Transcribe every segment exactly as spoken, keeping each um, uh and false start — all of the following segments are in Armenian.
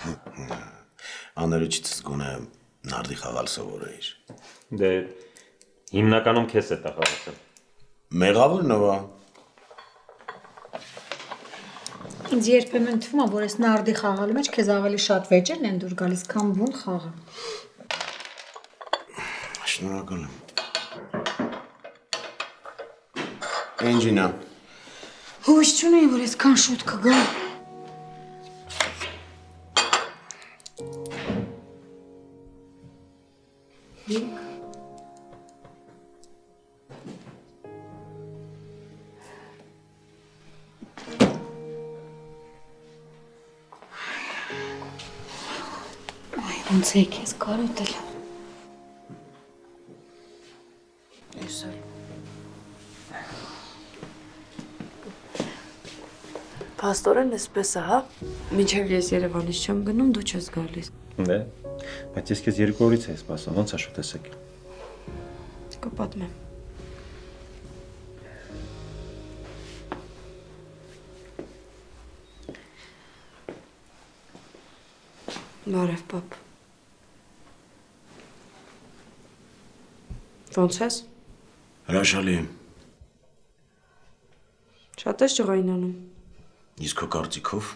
Աներիչից գոնե նարդի խաղալ սովորեիր։ Դե հիմնականում քեզ է տաղավարել։ Մեղավոր նվա։ Ինձ երբեմն թվում է, որ այս նարդի խաղալու մեջ քեզ ավելի շատ վեճերն են դուր գալիս, քան բուն խաղը։ Շնորհակալ եմ։ Էնջինա։ Հույս չունեի, որ այսքան շուտ կգա։ Վիկ։ Այ, ոնց է քեզ կարոտել։ Ես էլ։ Փաստորեն էսպես է, հա։ Մինչև ես Երևանից չեմ գնում, դու չես գալիս։ Դե, բայց ես քեզ երկու օրից էի սպասում, ոնց է շուտ ես եկել։ Կպատմեմ։ Բարև, պապ։ Ոնց ես։ Հրաշալի եմ։ Շատ ես ջղայնանում։ Իսկ քո կարծիքով։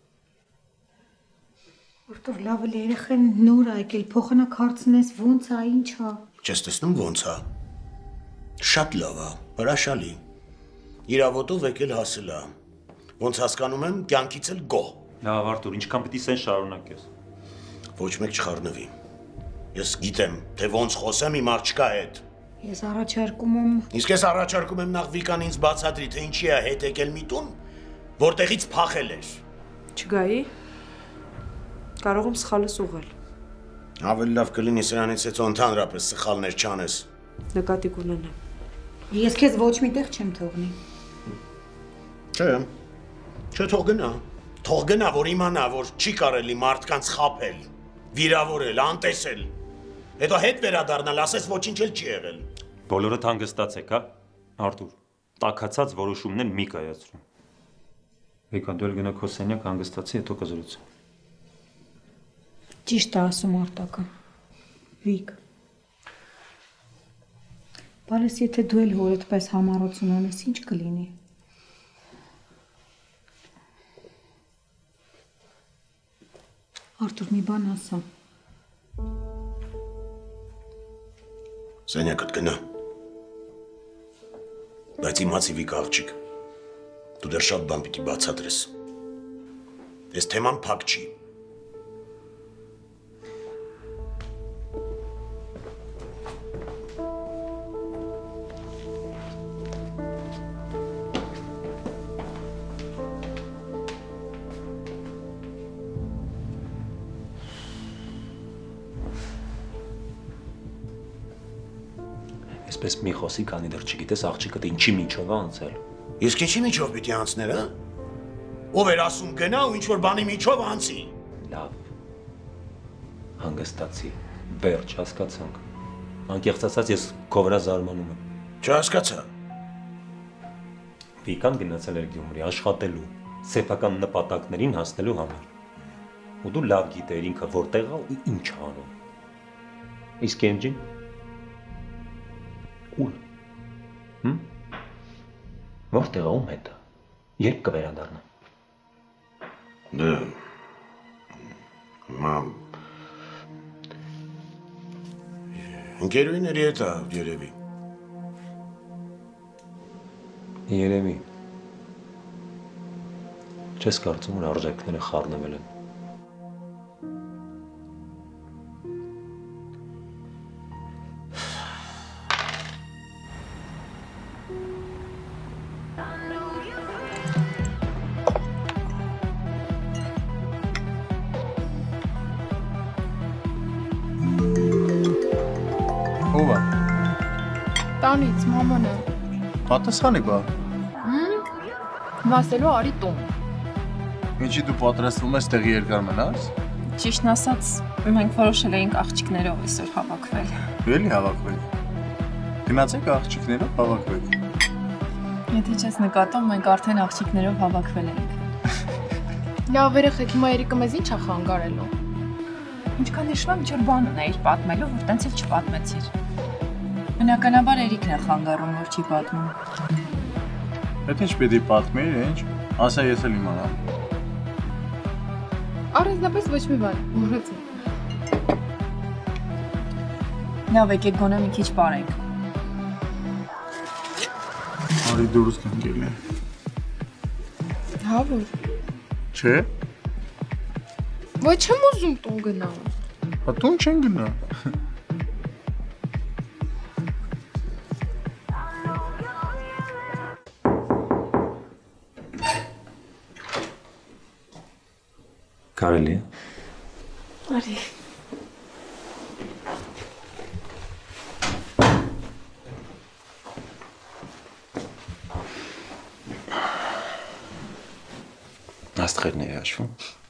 Որտով լավ է երեխեն նոր է եկել, փոխանակ հարցնես ոնց է, ինչ է։ Չես տեսնում ոնց է։ Շատ լավ է, հրաշալի։ Իրավոտով եկել հասել է։ Ոնց հասկանում եմ, կյանքից էլ գոհ։ Լավ, Արտուր, ինչքան պիտի սեն շարունակես։ Ոչ մեկ չխառնվի։ Ես գիտեմ, թե ոնց խոսեմ իմ աղջկա հետ։ Ես առաջարկում եմ։ Իսկ ես առաջարկում եմ նախ Վիկան ինձ բացատրի, թե ինչի է հետ եկել մի տուն, որտեղից փախել էր։ Չգայի։ Կարող եմ սխալս ուղղել։ Ավելի լավ կլինի սրանից հետո ընդհանրապես սխալներ չանես։ Նկատի կունենամ։ Ես քեզ ոչ միտեղ չեմ թողնի։ Չէ։ Չէ, թող գնա։ Թող գնա, որ իմանա, որ չի կարելի մարդկանց խաբել, վիրավորել, անտեսել։ Հետո հետ վերադառնալ, ասես ոչինչ էլ չի եղել։ Բոլորդ հանգստացեք, հա, Արտուր, տաքացած որոշումներ մի կայացրու։ Վիկա, դու էլ գնա քո սենյակ հանգստացի, հետո կզրուցեմ։ Ճիշտ է ասում Արտակը։ Վիկ։ Բայց եթե դու էլ հորդ պես համառություն անես, ինչ կլինի։ Արտուր, մի բան ասա։ Սենյակդ գնա։ Բայց իմացի Վիկա աղջիկ, դու դեռ շատ բան պիտի բացատրես։ Այս թեման փակ չի։ Այսպես մի խոսի, քանի դեռ չգիտես աղջիկդ ինչի միջով է անցել։ Իսկ ինչի միջով պիտի անցներ, հա։ Ով էր ասում գնա ու ինչ որ բանի միջով անցի։ Լավ։ Հանգստացի։ Վերջ, հասկացանք։ Անկեղծ ասած ես քո վրա զարմանում եմ։ Չհասկացա։ Վիկան գնացել էր Գյումրի աշխատելու, սեփական նպատակներին հասնելու համար։ Ու դու լավ գիտեիր ինքը որտեղ է ու ինչ է անում։ Իսկ Էնջին։ Ուր։ Հմ։ Որտեղ է ում հետ է։ Երբ կվերադառնա։ Դե։ Մամ։ Ընկերուհիների հետ է երևի։ Երևի։ Չես կարծում որ արժեքները խառնվել են։ Տանից, մաման է։ Պատասխանի բա։ Վասելու արի տուն։ Ինչի դու պատրաստվում ես տեղի երկար մնաս։ Ճիշտն ասած, մենք որոշել էինք աղջիկներով այսօր հավաքվել։ Էլի հավաքվել։ Գնացեք աղջիկներով հավաքվել։ Եթե չես նկատում, մենք արդեն աղջիկներով հավաքվել ենք։ Լավ երեխեք, հիմա Երիկը մեզ ինչ է խանգարելու։ Ինչքան հիշում եմ, ինչ-որ բան ունեիր պատմելու, որ տենց էլ չպատմեցիր։ Բնականաբար Երիկն է խանգարում, որ չի պատմում։ Եթե ինչ պետք է պատմեիր, ինչ, ասա ես էլ իմանամ։ Առանձնապես ոչ մի բան, մոռացա։ Լավ, եկեք գոնե մի քիչ պարենք։ Արի դուրս գանք էլի։ Հա որ։ Չէ։ Ոչ չեմ ուզում տուն գնալ։ Հա տուն չեն գնա։ Կարելի է։ Արի։ Աստղերն է հաշվում։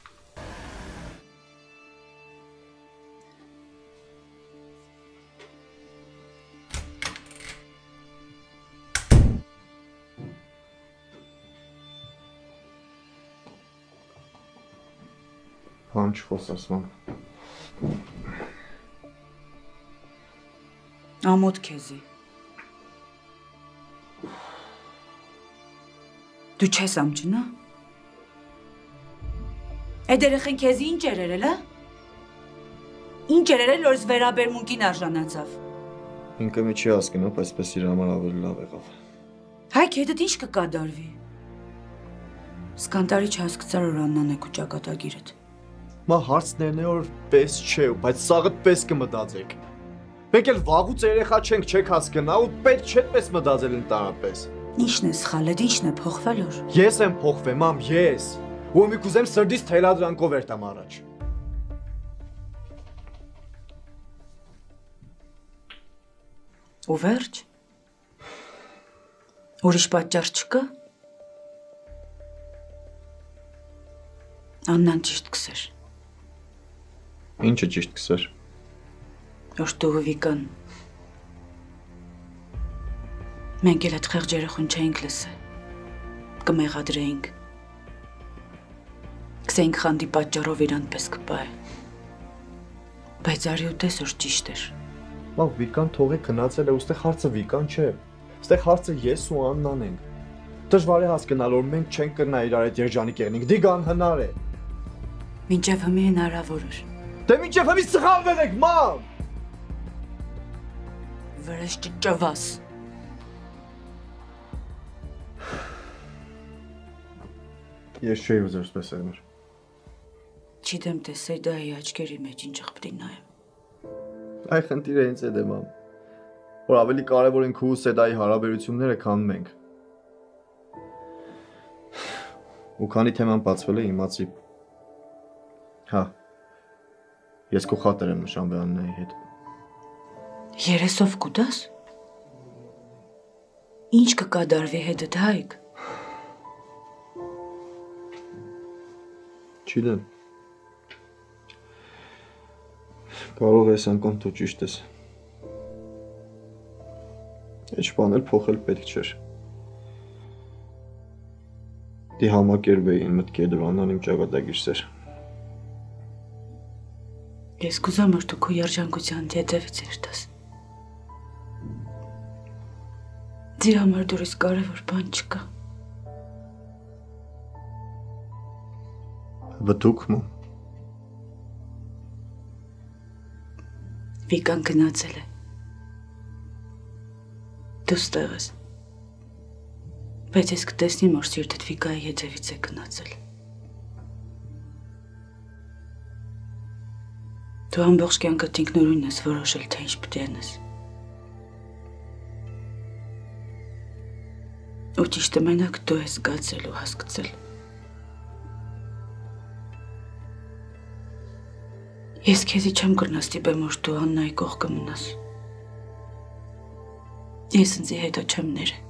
Բան չխոսես ման։ Ամոթ քեզի։ Դու չես ամջնա։ Այդ երեխեն քեզի ինչ էր երել, հա? Ինչ էր երել, որ վերաբերմունքին արժանացավ։ Ինքը մի չի հասկանում, այսպես իր համար ավելի լավ եղավ։ Հայք հետդ ինչ կկադարվի։ Սկանտարի չհասկացար, որ Աննան է քու ճակատագիրդ։ Մա հարցներն է, որ պես չէ, բայց սաղդ պես կմտածեք։ Մենք էլ վաղուց երեխա չենք, չեք հասկնա ու պետք չէ պես մտածել ընդհանրապես։ Ինչն է սխալը, ինչն է փոխվել որ։ Ես եմ փոխվել, մամ, ես։ Ու մի կուզեմ սրտից թելադրանքով երթամ առաջ։ Ու վերջ։ Ուրիշ պատճառ չկա։ Աննան ճիշտ կսեր։ Ինչը ճիշտ կսեր։ Որ դու Վիկան։ Մենք էլ այդ խեղճ երեխուն չէինք լսել։ Կմեղադրեինք։ Կսեինք խանդի պատճառով իրան պես կպայ։ Բայց արի ու տես որ ճիշտ էր։ Մամ, Վիկան թողի գնացել է, ուստեղ հարցը Վիկան չէ։ Ուստեղ հարցը ես ու Աննան ենք։ Դժվար է հասկանալ, որ մենք չենք կրնա իրար այդ երջանիկերնինք, դիգան հնար է։ Մինչև հմի հնարավոր էր։ Դե մինչև հմի սխալվել եք, մամ։ Վրես ճճվաս։ Ես չէի ուզեր սպես եղներ։ Չիտեմ տեսեի դայի աչքերի մեջ ինչ աղբտի նայեմ։ Այ խնդիրը ինձ է մամ, որ ավելի կարևոր են քու ու Սեդայի հարաբերությունները, քան մենք։ Ու քանի թեման բացվել է, իմացի։ Հա, ես քո խատեր եմ նշանվել Աննայի հետ։ Երեսով կուտաս։ Ինչ կկադարվի հետդ Հայկ։ Չիդեմ։ Կարող ես անգամ դու ճիշտ ես։ Էջ բան էլ փոխել պետք չէր։ Դի համակերպեին մտքերը դրանան իմ ճակատագիրսեր։ Ես կուզեմ որ դու քո երջանկության հետևից երթաս։ Ձեր համար դուրս կարևոր բան չկա։ Վտուք մո։ Վիկան գնացել է։ Դու ստեղ ես։ Բայց ես կտեսնիմ, որ սիրտդ Վիկայի հետևից է գնացել։ Դու ամբողջ կյանքդ ինքնուրույն ես որոշել, թե ինչ պետք է անես։ Ու ճիշտը մենակ դու ես զգացել ու հասկացել։ Ես քեզի չեմ կրնա ստիպեմ, որ դու Աննայի կողքը մնաս։ Ես ինձի հետո չեմ ները։